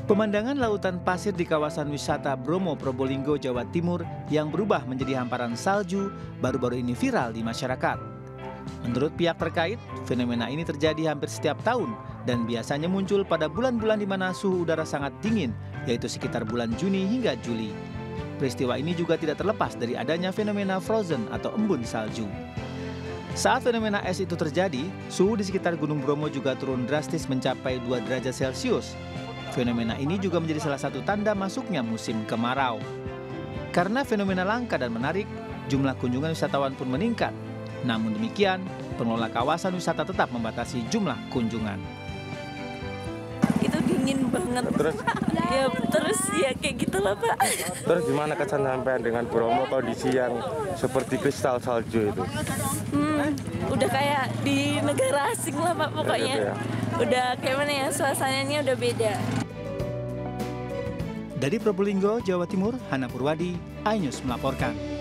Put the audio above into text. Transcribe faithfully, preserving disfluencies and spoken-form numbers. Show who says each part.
Speaker 1: Pemandangan lautan pasir di kawasan wisata Bromo, Probolinggo, Jawa Timur yang berubah menjadi hamparan salju baru-baru ini viral di masyarakat. Menurut pihak terkait, fenomena ini terjadi hampir setiap tahun dan biasanya muncul pada bulan-bulan di mana suhu udara sangat dingin, yaitu sekitar bulan Juni hingga Juli. Peristiwa ini juga tidak terlepas dari adanya fenomena frozen atau embun salju. Saat fenomena es itu terjadi, suhu di sekitar Gunung Bromo juga turun drastis mencapai dua derajat Celcius. Fenomena ini juga menjadi salah satu tanda masuknya musim kemarau. Karena fenomena langka dan menarik, jumlah kunjungan wisatawan pun meningkat. Namun demikian, pengelola kawasan wisata tetap membatasi jumlah kunjungan.
Speaker 2: Itu dingin banget.
Speaker 3: Terus?
Speaker 2: Ya terus ya kayak gitulah Pak.
Speaker 3: Terus gimana kesan sampean dengan Bromo kondisi yang seperti kristal salju itu?
Speaker 2: Hmm, udah kayak di negara asing lah Pak pokoknya.
Speaker 3: Ya, gitu ya.
Speaker 2: Udah kayak mana ya, suasananya udah beda.
Speaker 1: Dari Probolinggo, Jawa Timur, Hana Purwadi, iNews melaporkan.